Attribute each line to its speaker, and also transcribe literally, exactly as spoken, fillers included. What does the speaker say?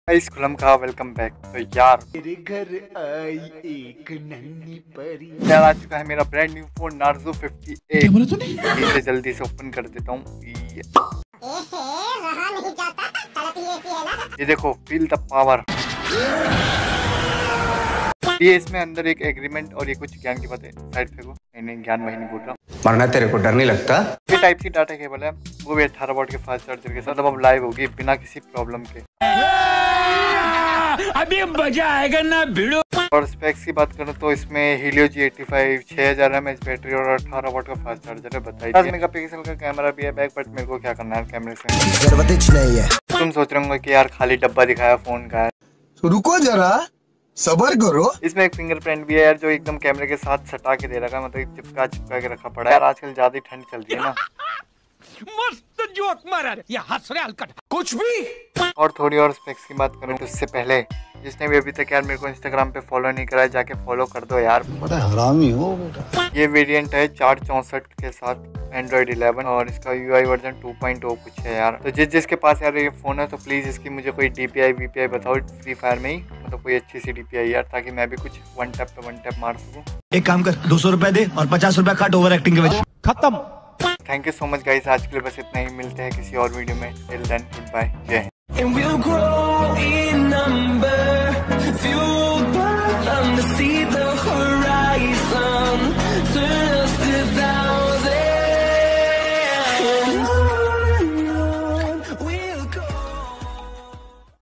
Speaker 1: Guys खुलम का welcome back. तो यार
Speaker 2: मेरे घर आई एक नन्ही परी।
Speaker 1: यार आ चुका है मेरा brand new phone Narzo fifty eight.
Speaker 3: क्या बोला तूने?
Speaker 1: इसे जल्दी से ओपन कर देता हूँ। ये देखो, फील द पावर। ये इसमें अंदर एक एग्रीमेंट और ये कुछ ज्ञान की बात है। साइड फेंको। नहीं नहीं, ज्ञान वही नहीं बोल रहा हूँ।
Speaker 4: मरना तेरे को डर नहीं लगता?
Speaker 1: ये टाइप सी डाटा केबल है, वो भी अठारह वॉट के फास्ट चार्जर के साथ अब लाइव होगी बिना किसी प्रॉब्लम के।
Speaker 3: अभी मजा आएगा ना भिड़ो।
Speaker 1: और स्पेक्स की बात करूँ तो इसमें हीलियो जी एटी फाइव छह हजार एम एच बैटरी और अठारह वॉट का फास्ट चार्जर है। बताइए दस मेगा पिक्सल का कैमरा भी है बैक, बट मेरे को क्या करना है कैमरे से। तुम सोच रहे होंगे कि यार खाली डब्बा दिखाया फोन का है,
Speaker 2: तो रुको जरा सबर करो।
Speaker 1: इसमें एक फिंगरप्रिंट भी है यार, जो एकदम कैमरे के साथ सटा के दे रखा है, मतलब चिपका चिपका के रखा पड़ा है यार। आजकल ज्यादा ही ठंड चल रही है ना।
Speaker 3: मस्त जोक मारा रे, ये हंस रहे हलकट कुछ भी।
Speaker 1: और थोड़ी और स्पेक्स की बात करूँ तो उससे पहले जिसने भी अभी तक यार मेरे को इंस्टाग्राम पे फॉलो नहीं करा है, जाके फॉलो कर दो यार।
Speaker 2: बड़ा हरामी हो बेटा।
Speaker 1: ये वेरिएंट है चार चौसठ के साथ एंड्रॉइड इलेवन और इसका UI version two point O कुछ है यार। तो जिस जिसके पास यार ये फोन है तो प्लीज इसकी मुझे कोई डीपीआई वीपीआई बताओ फ्री फायर में ही, मतलब कोई अच्छी सी डीपीआई यार, ताकि मैं भी कुछ वन टैप पे वन टैप मार सकूं।
Speaker 4: एक काम कर, दो सौ रुपए दे और पचास रुपए काट ओवर एक्टिंग के वजह।
Speaker 3: खत्म।
Speaker 1: Thank you so much guys, आज के लिए बस इतना ही। मिलते हैं किसी और वीडियो में। टिल देन गुड बाय, जय Hind.
Speaker 5: And we'll grow in number, fueled by them to see the horizon. Turn